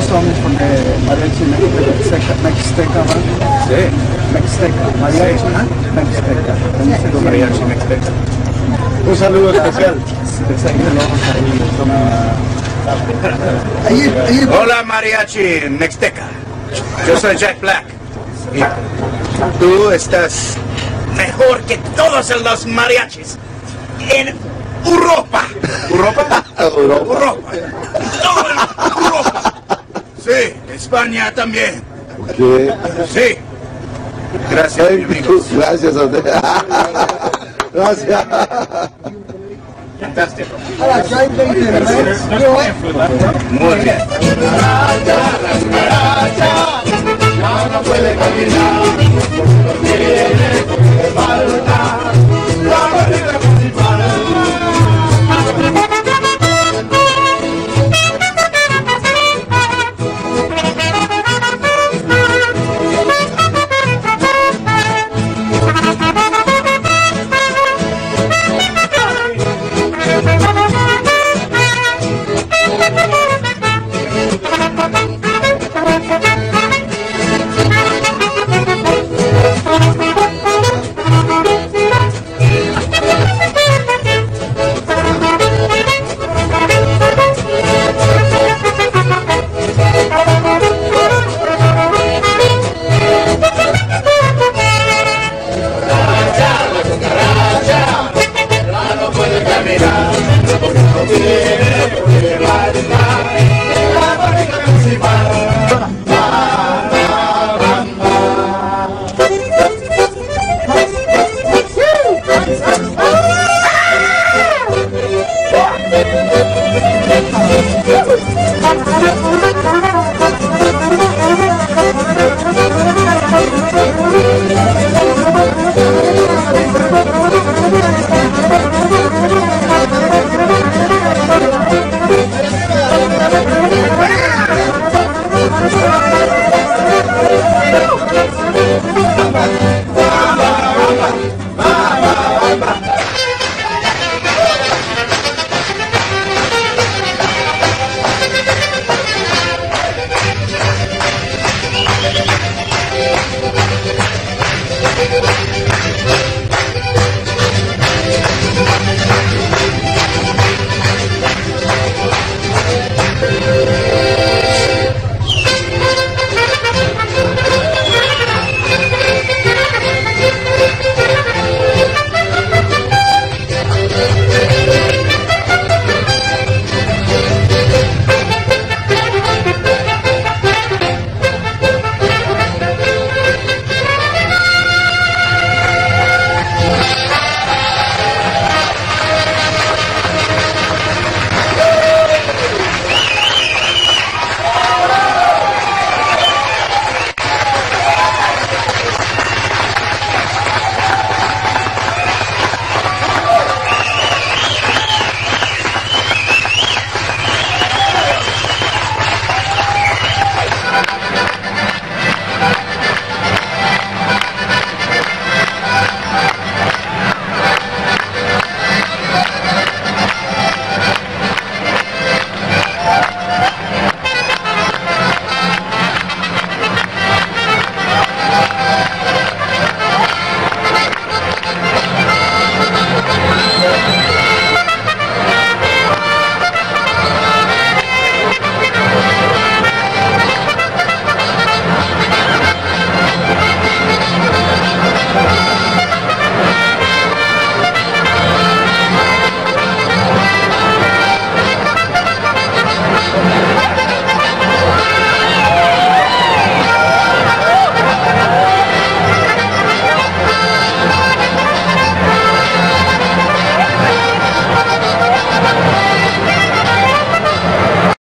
song is from Mariachi Mexteca, ¿verdad? Sí. Mexteca, Mariachi Mexteca. Mariachi Mexteca. Un saludo especial. Hola Mariachi Mexteca. Yo soy Jack Black. Y tú estás mejor que todos los mariachis en Europa. ¿Europa? Europa. Todo en Europa. Sí, España también. ¿Qué? Sí. Gracias, mi amigo. Gracias a usted. Gracias. Fantástico. All right, Muy bien.